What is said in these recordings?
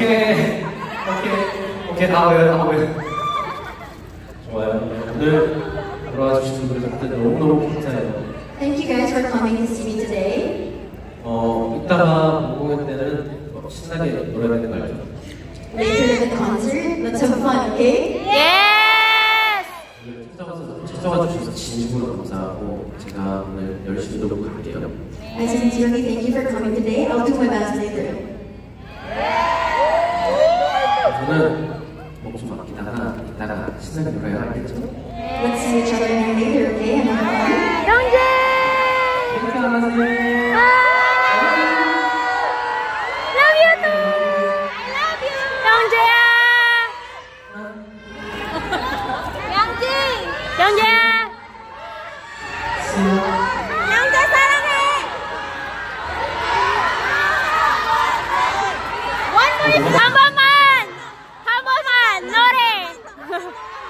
오케이, 다음은. 좋아요. 오늘 돌아와 주신 분들 다들 너무너무 감사해요. Thank you guys for coming to see me today. 이따가 공연 때는 신나게 노래하는 거 알죠? Later in the concert, let's have fun, okay? Yes! 찾아와 주셔서 진심으로 감사하고 제가 오늘 열심히 노력할게요. I sincerely thank you for coming today. I'll do my best later. 저는 목좀 아끼다가 이따가 신나게 노래해야 알겠죠? Let's see each other again later, okay? And have fun. 영재! Love you too! I love you! 영재야! 영재야! 영재 사랑해! 한 번만 노래!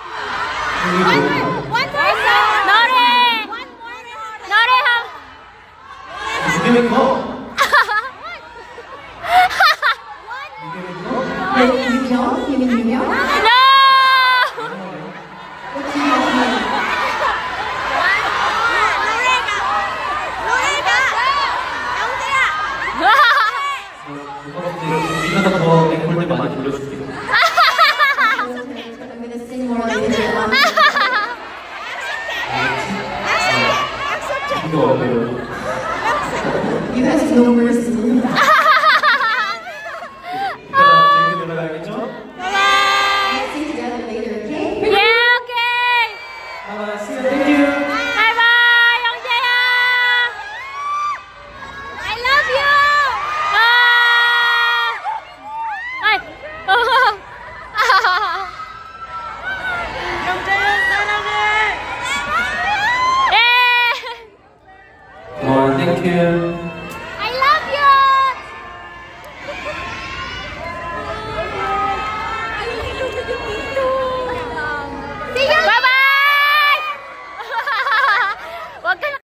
You mean 유명? No! 이거보다 더 앵콜들 많이 불러줄게요. I'm gonna sing more later. 이거 어때요? You guys have no words.